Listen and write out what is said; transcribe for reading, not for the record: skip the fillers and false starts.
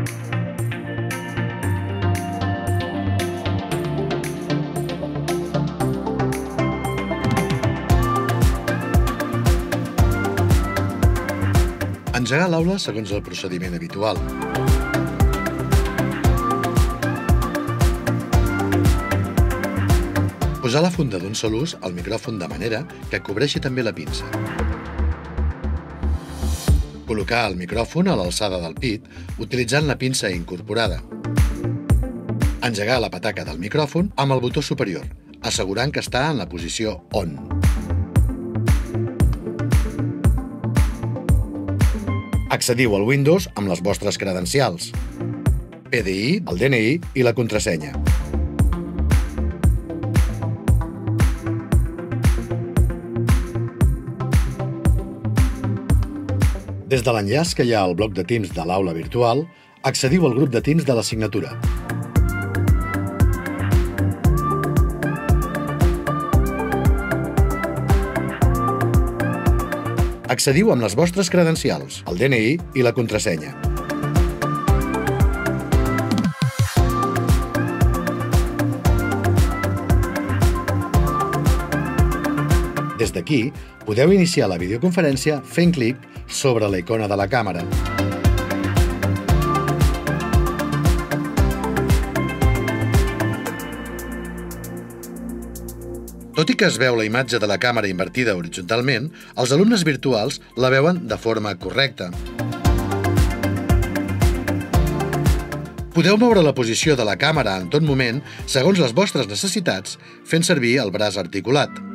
Engegar l'aula segons el procediment habitual. Posar la funda d'un sol ús al micròfon de manera que cobreixi també la pinça. Col·locar el micròfon a l'alçada del pit utilitzant la pinça incorporada. Engegar la pataca del micròfon amb el botó superior, assegurant que està en la posició ON. Accediu al Windows amb les vostres credencials, PDI, el DNI i la contrasenya. Des de l'enllaç que hi ha al bloc de Teams de l'aula virtual, accediu al grup de Teams de l'assignatura. Accediu amb les vostres credencials, el DNI i la contrasenya. Des d'aquí, podeu iniciar la videoconferència fent clic sobre la icona de la càmera. Tot i que es veu la imatge de la càmera invertida horitzontalment, els alumnes virtuals la veuen de forma correcta. Podeu moure la posició de la càmera en tot moment segons les vostres necessitats fent servir el braç articulat.